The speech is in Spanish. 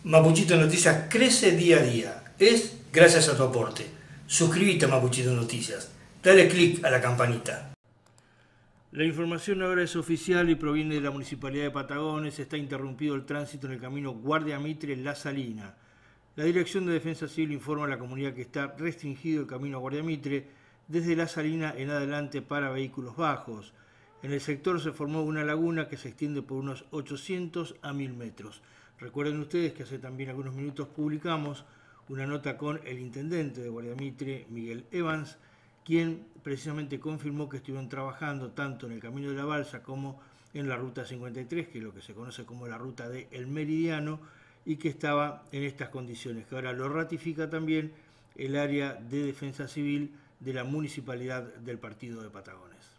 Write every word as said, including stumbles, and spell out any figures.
Mapuchito Noticias crece día a día. Es gracias a tu aporte. Suscríbete a Mapuchito Noticias. Dale click a la campanita. La información ahora es oficial y proviene de la Municipalidad de Patagones. Está interrumpido el tránsito en el camino Guardia Mitre-La Salina. La Dirección de Defensa Civil informa a la comunidad que está restringido el camino a Guardia Mitre desde La Salina en adelante para vehículos bajos. En el sector se formó una laguna que se extiende por unos ochocientos a mil metros. Recuerden ustedes que hace también algunos minutos publicamos una nota con el intendente de Guardia Mitre, Miguel Evans, quien precisamente confirmó que estuvieron trabajando tanto en el Camino de la Balsa como en la Ruta cincuenta y tres, que es lo que se conoce como la Ruta de El Meridiano, y que estaba en estas condiciones, que ahora lo ratifica también el área de defensa civil de la Municipalidad del Partido de Patagones.